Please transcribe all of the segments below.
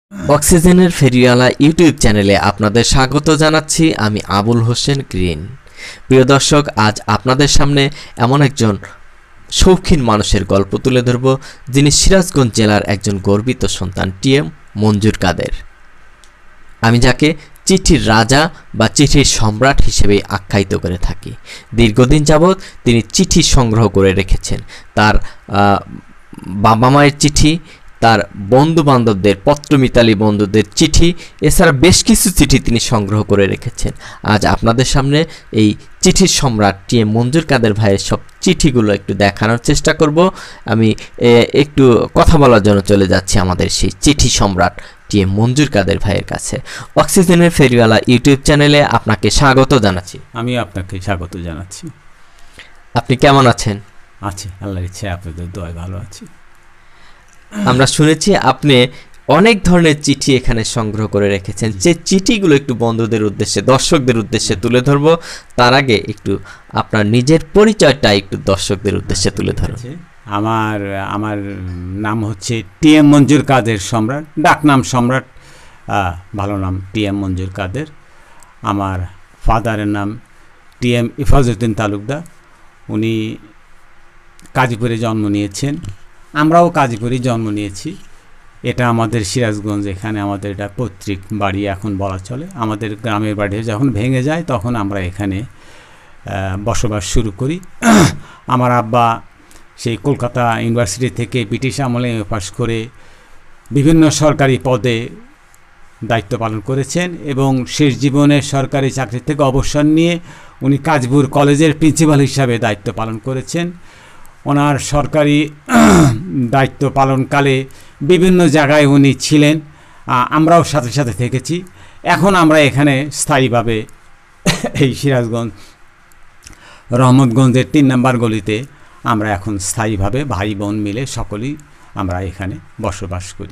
অক্সিজেনের ফেরিওয়ালা ইউটিউব চ্যানেলে আপনাদের স্বাগত জানাচ্ছি। আমি আবুল হোসেন গ্রিন। প্রিয় দর্শক, আজ আপনাদের সামনে এমন একজন শৌখিন মানুষের গল্প তুলে ধরব, যিনি সিরাজগঞ্জ জেলার একজন গর্বিত সন্তান টিএম মঞ্জুর কাদের। আমি যাকে চিঠির রাজা বা চিঠির সম্রাট হিসেবে আখ্যায়িত করে থাকি। দীর্ঘদিন যাবৎ তিনি চিঠি সংগ্রহ করে রেখেছেন। তার বাবা মায়ের চিঠি, তার বন্ধু বান্ধবদের, পত্রমিতালী বন্ধুদের চিঠি, এছাড়া বেশ কিছু চিঠি তিনি সংগ্রহ করে রেখেছেন। আজ আপনাদের সামনে এই চিঠির সম্রাট টিএম মঞ্জুর কাদের ভাইয়ের সব চিঠিগুলো একটু দেখানোর চেষ্টা করব। আমি একটু কথা বলার জন্য চলে যাচ্ছি আমাদের সেই চিঠি সম্রাট টিএম মঞ্জুর কাদের ভাইয়ের কাছে। অক্সিজেনের ফেরিওয়ালা ইউটিউব চ্যানেলে আপনাকে স্বাগত জানাচ্ছি। আমি আপনাকে স্বাগত জানাচ্ছি। আপনি কেমন আছেন? আছি, আল্লাহর ইচ্ছে, আপনাদের দোয়ায় ভালো আছি। আমরা শুনেছি আপনি অনেক ধরনের চিঠি এখানে সংগ্রহ করে রেখেছেন। যে চিঠিগুলো একটু বন্ধুদের উদ্দেশ্যে, দর্শকদের উদ্দেশ্যে তুলে ধরবো, তার আগে একটু আপনার নিজের পরিচয়টা একটু দর্শকদের উদ্দেশ্যে তুলে ধরুন। আমার নাম হচ্ছে টিএম মঞ্জুর কাদের সম্রাট, ডাকনাম সম্রাট, ভালো নাম টিএম মঞ্জুর কাদের। আমার ফাদারের নাম টিএম ইফাজউদ্দিন তালুকদার। উনি কাজীপুরে জন্ম নিয়েছেন, আমরাও কাজীপুরে জন্ম নিয়েছি। এটা আমাদের সিরাজগঞ্জ, এখানে আমাদের এটা পৈতৃক বাড়ি এখন বলা চলে। আমাদের গ্রামের বাড়ি যখন ভেঙে যায় তখন আমরা এখানে বসবাস শুরু করি। আমার আব্বা সেই কলকাতা ইউনিভার্সিটি থেকে ব্রিটিশ আমলে পাশ করে বিভিন্ন সরকারি পদে দায়িত্ব পালন করেছেন এবং শেষ জীবনে সরকারি চাকরি থেকে অবসর নিয়ে উনি কাজীপুর কলেজের প্রিন্সিপাল হিসাবে দায়িত্ব পালন করেছেন। ওনার সরকারি দায়িত্ব পালনকালে বিভিন্ন জায়গায় উনি ছিলেন, আমরাও সাথে সাথে থেকেছি। এখন আমরা এখানে স্থায়ীভাবে এই সিরাজগঞ্জ রহমতগঞ্জের ৩ নম্বর গলিতে আমরা এখন স্থায়ীভাবে ভাই বোন মিলে সকলেই আমরা এখানে বসবাস করি।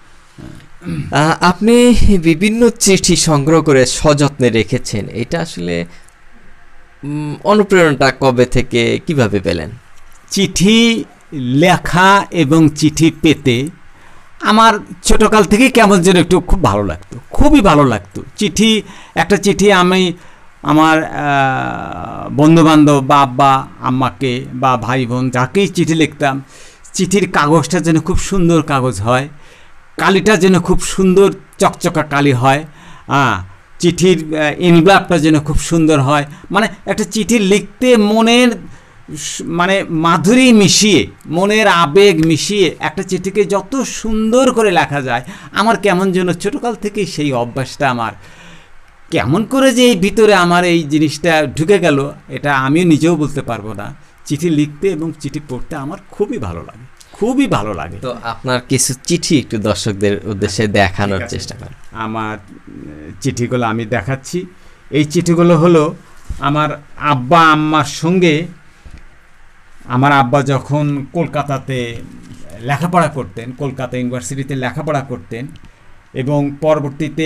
আপনি বিভিন্ন চিঠি সংগ্রহ করে সযত্নে রেখেছেন, এটা আসলে অনুপ্রেরণাটা কবে থেকে কিভাবে পেলেন? চিঠি লেখা এবং চিঠি পেতে আমার ছোটোকাল থেকে কেমন যেন একটু খুব ভালো লাগতো, খুবই ভালো লাগতো। একটা চিঠি আমি আমার বন্ধুবান্ধব বা আব্বা আম্মাকে বা ভাই বোন যাকেই চিঠি লিখতাম, চিঠির কাগজটা যেন খুব সুন্দর কাগজ হয়, কালিটা যেন খুব সুন্দর চকচকা কালি হয়, চিঠির ইনভেলপটা যেন খুব সুন্দর হয়। মানে একটা চিঠি লিখতে মনের মাধুরী মিশিয়ে, মনের আবেগ মিশিয়ে একটা চিঠিকে যত সুন্দর করে লেখা যায়, আমার কেমন যেন ছোটোকাল থেকেই সেই অভ্যাসটা আমার কেমন করে যে এই ভিতরে আমার এই জিনিসটা ঢুকে গেল, এটা আমিও নিজেও বলতে পারবো না। চিঠি লিখতে এবং চিঠি পড়তে আমার খুবই ভালো লাগে, খুবই ভালো লাগে। তো আপনার কিছু চিঠি একটু দর্শকদের উদ্দেশ্যে দেখানোর চেষ্টা করেন। আমার চিঠিগুলো আমি দেখাচ্ছি। এই চিঠিগুলো হলো আমার আব্বা আম্মার সঙ্গে। আমার আব্বা যখন কলকাতাতে লেখাপড়া করতেন, কলকাতা ইউনিভার্সিটিতে লেখাপড়া করতেন এবং পরবর্তীতে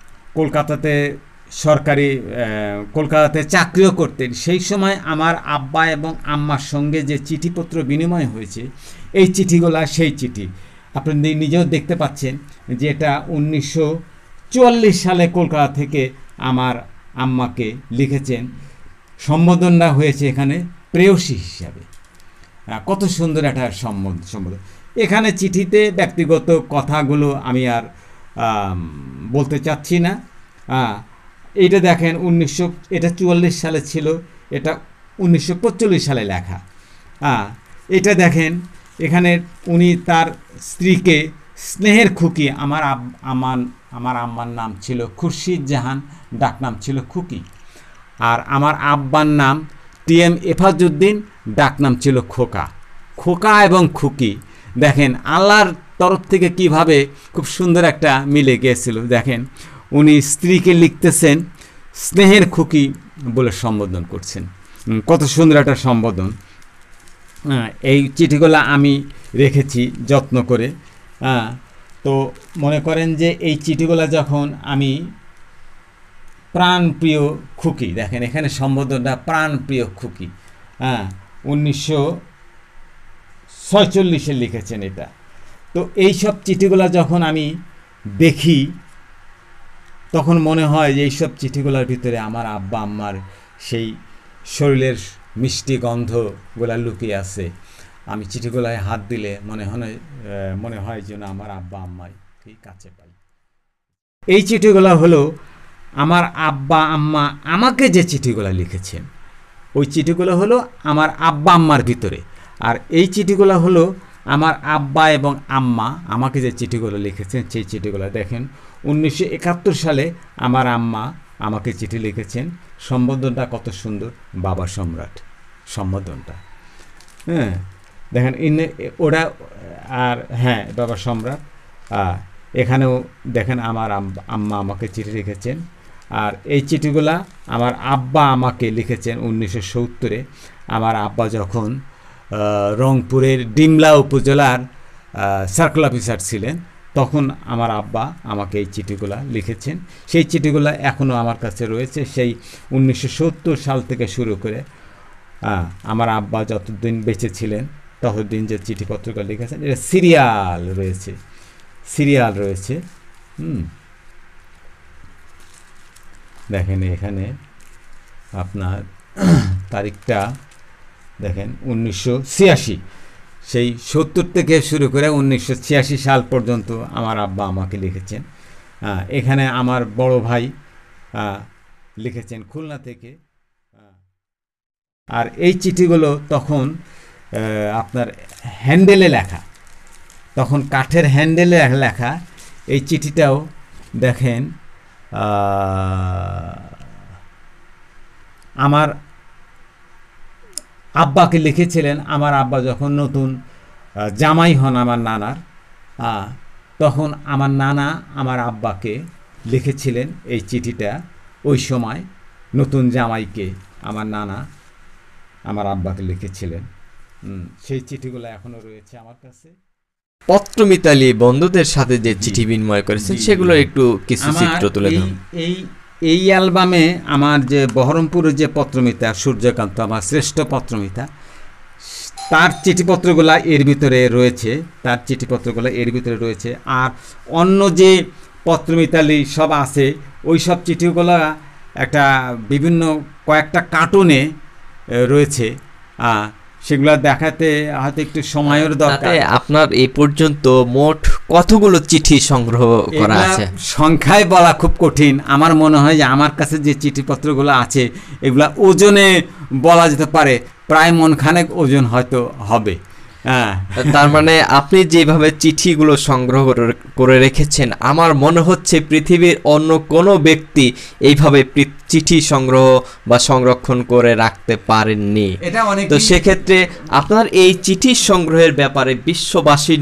কলকাতাতে চাকরিও করতেন, সেই সময় আমার আব্বা এবং আম্মার সঙ্গে যে চিঠিপত্র বিনিময় হয়েছে, এই চিঠিগুলো সেই চিঠি। আপনি নিজেও দেখতে পাচ্ছেন যে এটা 1944 সালে কলকাতা থেকে আমার আম্মাকে লিখেছেন। সম্বোধনটা হয়েছে এখানে প্রেয়সী হিসাবে। কত সুন্দর একটা সম্বোধন। এখানে চিঠিতে ব্যক্তিগত কথাগুলো আমি আর বলতে চাচ্ছি না। এটা দেখেন এটা 44 সালে ছিল, এটা 1945 সালে লেখা। এটা দেখেন, এখানে উনি তার স্ত্রীকে স্নেহের খুকি, আমার আম্মার নাম ছিল খুরশিদ জাহান, ডাকনাম ছিল খুকি। আর আমার আব্বার নাম টিএম ইফাজউদ্দিন, ডাকনাম ছিল খোকা। খোকা এবং খুকি, দেখেন আল্লাহর তরফ থেকে কিভাবে খুব সুন্দর একটা মিলে গিয়েছিল। দেখেন উনি স্ত্রীকে লিখতেছেন স্নেহের খুকি বলে সম্বোধন করছেন। কত সুন্দর একটা সম্বোধন। এই চিঠিগুলো আমি রেখেছি যত্ন করে। তো মনে করেন যে এই চিঠিগুলো যখন আমি প্রাণপ্রিয় খুকি, দেখেন এখানে সম্বোধনটা প্রাণপ্রিয় খুকি, 1946 লিখেছেন এটা। তো এই সব চিঠিগুলো যখন আমি দেখি তখন মনে হয় যে এইসব চিঠিগুলোর ভিতরে আমার আব্বা আম্মার সেই শরীরের মিষ্টি গন্ধগুলা লুকিয়ে আছে। আমি চিঠিগুলায় হাত দিলে মনে হয় যেন আমার আব্বা আম্মাই কাছে পাই। এই চিঠিগুলো হলো আমার আব্বা আম্মা আমাকে যে চিঠিগুলো লিখেছেন, ওই চিঠিগুলো হলো আমার আব্বা আম্মার ভিতরে। আর এই চিঠিগুলো হলো আমার আব্বা এবং আম্মা আমাকে যে চিঠিগুলো লিখেছেন, সেই চিঠিগুলো দেখেন 1971 সালে আমার আম্মা আমাকে চিঠি লিখেছেন। সম্বোধনটা কত সুন্দর, বাবা সম্রাট সম্বোধনটা। হ্যাঁ দেখেন ওরা, আর হ্যাঁ বাবা সম্রাট। এখানেও দেখেন আমার আম্মা আমাকে চিঠি লিখেছেন। আর এই চিঠিগুলা আমার আব্বা আমাকে লিখেছেন 1970-এ। আমার আব্বা যখন রংপুরের ডিমলা উপজেলার সার্কেল অফিসার ছিলেন, তখন আমার আব্বা আমাকে এই চিঠিগুলা লিখেছেন। সেই চিঠিগুলা এখনও আমার কাছে রয়েছে। সেই 1970 সাল থেকে শুরু করে আমার আব্বা যতদিন বেঁচে ছিলেন ততদিন যে চিঠিপত্রগুলো লিখেছেন, এটা সিরিয়াল রয়েছে। দেখেন এখানে আপনার তারিখটা দেখেন 1986, সেই 70 থেকে শুরু করে 1986 সাল পর্যন্ত আমার আব্বা আমাকে লিখেছেন। এখানে আমার বড় ভাই লিখেছেন খুলনা থেকে। আর এই চিঠিগুলো তখন আপনার হ্যান্ডেলে লেখা, তখন কাঠের হ্যান্ডেলে লেখা। এই চিঠিটাও দেখেন আমার আব্বাকে লিখেছিলেন। আমার আব্বা যখন নতুন জামাই হন আমার নানার, তখন আমার নানা আমার আব্বাকে লিখেছিলেন এই চিঠিটা। ওই সময় নতুন জামাইকে আমার নানা আমার আব্বাকে লিখেছিলেন। সেই চিঠিগুলো এখনো রয়েছে আমার কাছে। পত্রমিতালি বন্ধুদের সাথে যে চিঠি বিনিময় করেছেন সেগুলো একটু কিছু চিত্র তুলে ধরুন। এই অ্যালবামে আমার যে বহরমপুরের যে পত্রমিতা সূর্যকান্ত, আমার শ্রেষ্ঠ পত্রমিতা, তার চিঠিপত্রগুলো এর ভিতরে রয়েছে। আর অন্য যে পত্রমিতালি সব আছে, ওই সব চিঠিগুলো একটা বিভিন্ন কয়েকটা কার্টুনে রয়েছে। সেগুলো দেখাতে হয়তো একটু সময়ের দরকার। আপনার এই পর্যন্ত মোট কতগুলো চিঠি সংগ্রহ করা আছে? সংখ্যায় বলা খুব কঠিন। আমার মনে হয় যে আমার কাছে যে চিঠিপত্রগুলো আছে এগুলা ওজনে বলা যেতে পারে প্রায় মনখানেক ওজন হয়তো হবে। তার মানে আপনি যেভাবে চিঠিগুলো সংগ্রহ করে রেখেছেন, আমার মনে হচ্ছে পৃথিবীর অন্য কোনো ব্যক্তি এইভাবে চিঠি সংগ্রহ বা সংরক্ষণ করে রাখতে পারেননি। তো সেক্ষেত্রে আপনার এই চিঠি সংগ্রহের ব্যাপারে বিশ্ববাসীর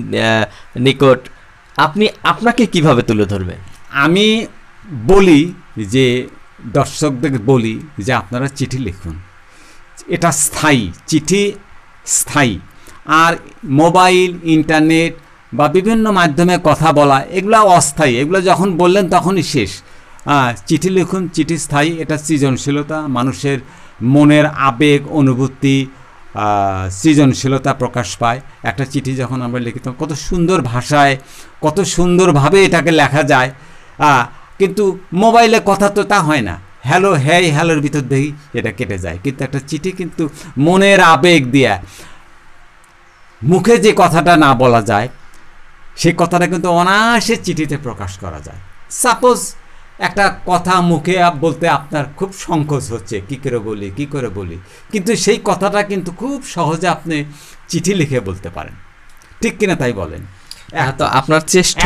নিকট আপনাকে কিভাবে তুলে ধরবেন? আমি বলি যে দর্শকদের বলি যে আপনারা চিঠি লিখুন, এটা স্থায়ী, চিঠি স্থায়ী। আর মোবাইল, ইন্টারনেট বা বিভিন্ন মাধ্যমে কথা বলা এগুলো অস্থায়ী। এগুলো যখন বললেন তখনই শেষ। চিঠি লিখুন, চিঠি স্থায়ী। এটা সৃজনশীলতা, মানুষের মনের আবেগ, অনুভূতি, সৃজনশীলতা প্রকাশ পায়। একটা চিঠি যখন আমরা লিখি তখন কত সুন্দর ভাষায়, কত সুন্দরভাবে এটাকে লেখা যায়। কিন্তু মোবাইলে কথা তো তা হয় না, হ্যালো হ্যালোর ভিতর দেখি এটা কেটে যায়। কিন্তু একটা চিঠি কিন্তু মনের আবেগ দিয়ে, মুখে যে কথাটা না বলা যায় সেই কথাটা কিন্তু অনায়াসে চিঠিতে প্রকাশ করা যায়। সাপোজ একটা কথা মুখে বলতে আপনার খুব সংকোচ হচ্ছে, কী করে বলি, কিন্তু সেই কথাটা কিন্তু খুব সহজে আপনি চিঠি লিখে বলতে পারেন। ঠিক কিনা তাই বলেন? তো আপনার জ্যেষ্ঠ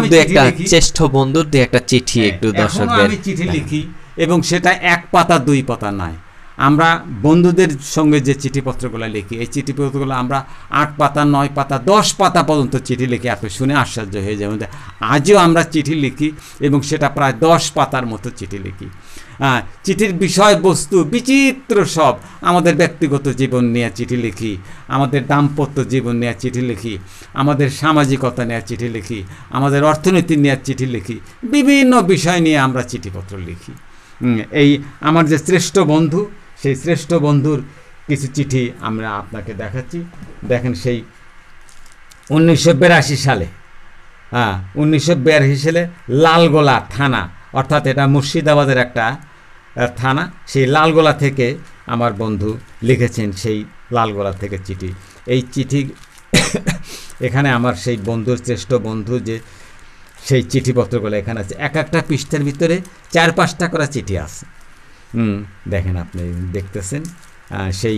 বন্ধুর দিয়ে একটা চিঠি একটু দর্শকদের। আমি চিঠি লিখি এবং সেটা 1 পাতা 2 পাতা নয়। আমরা বন্ধুদের সঙ্গে যে চিঠিপত্রগুলো লিখি, এই চিঠিপত্রগুলো আমরা 8 পাতা 9 পাতা 10 পাতা পর্যন্ত চিঠি লিখি। আপনি শুনে আশ্চর্য হয়ে যাবেন, আজও আমরা চিঠি লিখি এবং সেটা প্রায় 10 পাতার মতো চিঠি লিখি। চিঠির বিষয়বস্তু বিচিত্র সব। আমাদের ব্যক্তিগত জীবন নিয়ে চিঠি লিখি, আমাদের দাম্পত্য জীবন নিয়ে চিঠি লিখি, আমাদের সামাজিকতা নিয়ে চিঠি লিখি, আমাদের অর্থনীতি নিয়ে চিঠি লিখি, বিভিন্ন বিষয় নিয়ে আমরা চিঠিপত্র লিখি। এই আমার যে শ্রেষ্ঠ বন্ধু, সেই শ্রেষ্ঠ বন্ধুর কিছু চিঠি আমরা আপনাকে দেখাচ্ছি। দেখেন সেই 1982 সালে হ্যাঁ 1982 সালে লালগোলা থানা, অর্থাৎ এটা মুর্শিদাবাদের একটা থানা, সেই লালগোলা থেকে আমার বন্ধু লিখেছেন, সেই লালগোলা থেকে চিঠি। এই চিঠি এখানে আমার সেই বন্ধুর শ্রেষ্ঠ বন্ধু যে সেই চিঠিপত্রগুলো এখানে আছে, এক একটা পৃষ্ঠার ভিতরে 4-5টা করে চিঠি আছে। দেখেন, আপনি দেখতেছেন সেই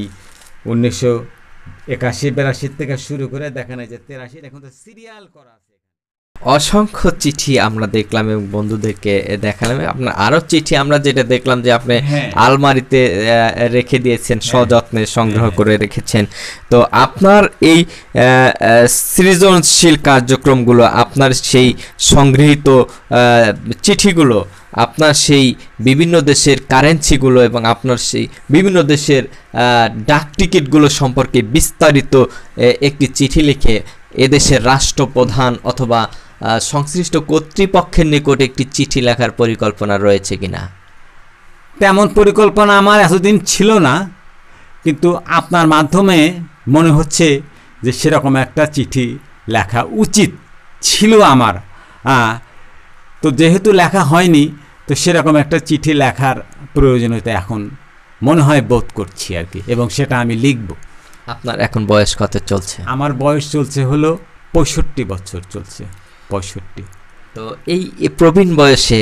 1981-82 থেকে শুরু করে দেখেন যে 83, এখন তো সিরিয়াল করা আছে। অসংখ্য চিঠি আমরা দেখলাম এবং বন্ধুদেরকে দেখালাম। আপনার আরো চিঠি আমরা যেটা দেখলাম যে আপনি আলমারিতে রেখে দিয়েছেন, সযত্নে সংগ্রহ করে রেখেছেন। তো আপনার এই সৃজনশীল কার্যক্রমগুলো, আপনার সেই সংগৃহীত চিঠিগুলো, আপনার সেই বিভিন্ন দেশের কারেন্সিগুলো এবং আপনার সেই বিভিন্ন দেশের ডাক টিকিটগুলো সম্পর্কে বিস্তারিত একটি চিঠি লিখে এদেশের রাষ্ট্রপ্রধান অথবা সংশ্লিষ্ট কর্তৃপক্ষের নিকট একটি চিঠি লেখার পরিকল্পনা রয়েছে কিনা? তেমন পরিকল্পনা আমার এতদিন ছিল না, কিন্তু আপনার মাধ্যমে মনে হচ্ছে যে সেরকম একটা চিঠি লেখা উচিত ছিল আমার। তো যেহেতু লেখা হয়নি, তো সেরকম একটা চিঠি লেখার প্রয়োজনীয়তা এখন মনে হয় বোধ করছি আর কি, এবং সেটা আমি লিখব। আপনার এখন বয়স কত চলছে? আমার বয়স চলছে হলো 65 বছর চলছে, 65। তো এই প্রবীণ বয়সে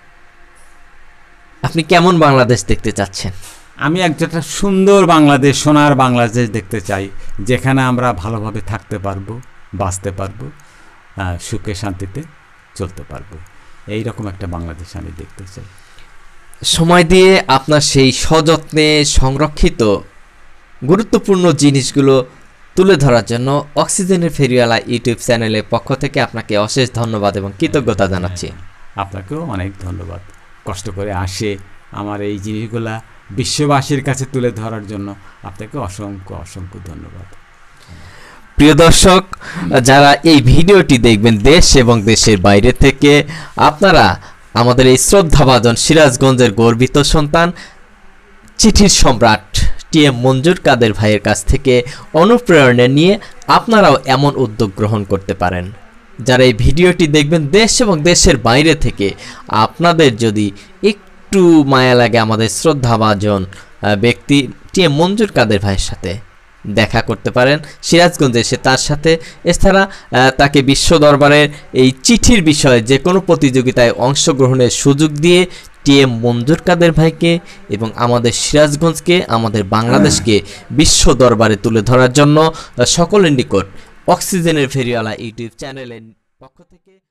আপনি কেমন বাংলাদেশ দেখতে চাচ্ছেন? আমি একটা সুন্দর বাংলাদেশ, সোনার বাংলাদেশ দেখতে চাই, যেখানে আমরা ভালোভাবে থাকতে পারবো, বাঁচতে পারবো, সুখে শান্তিতে চলতে পারবো। এইরকম একটা বাংলাদেশ আমি দেখতে চাই। সময় দিয়ে আপনার সেই সযত্নে সংরক্ষিত গুরুত্বপূর্ণ জিনিসগুলো তুলে ধরার জন্য অক্সিজেনের ফেরিওয়ালা ইউটিউব চ্যানেলের পক্ষ থেকে আপনাকে অশেষ ধন্যবাদ এবং কৃতজ্ঞতা জানাচ্ছি। আপনাকেও অনেক ধন্যবাদ। কষ্ট করে আসে আমার এই জিনিসগুলা বিশ্ববাসীর কাছে তুলে ধরার জন্য আপনাকে অসংখ্য অসংখ্য ধন্যবাদ। প্রিয় দর্শক, যারা এই ভিডিওটি দেখবেন দেশ এবং দেশের বাইরে থেকে, আপনারা আমাদের এই শ্রদ্ধাভাজন সিরাজগঞ্জের গর্বিত সন্তান চিঠির সম্রাট টিএম মঞ্জুর কাদের ভাইয়ের কাছ থেকে অনুপ্রেরণা নিয়ে আপনারাও এমন উদ্যোগ গ্রহণ করতে পারেন। যারা এই ভিডিওটি দেখবেন দেশ এবং দেশের বাইরে থেকে, আপনাদের যদি একটু মায়া লাগে আমাদের শ্রদ্ধাভাজন ব্যক্তি টিএম মঞ্জুর কাদের ভাইয়ের সাথে দেখা করতে পারেন সিরাজগঞ্জে এসে। তার সাথে এছাড়া তাকে বিশ্ব দরবারের এই চিঠির বিষয়ে যে কোনো প্রতিযোগিতায় অংশগ্রহণের সুযোগ দিয়ে টিএম মঞ্জুর কাদের ভাইকে এবং আমাদের সিরাজগঞ্জকে, আমাদের বাংলাদেশকে বিশ্ব দরবারে তুলে ধরার জন্য সকলের নিকট অক্সিজেনের ফেরিওয়ালা ইউটিউব চ্যানেলের পক্ষ থেকে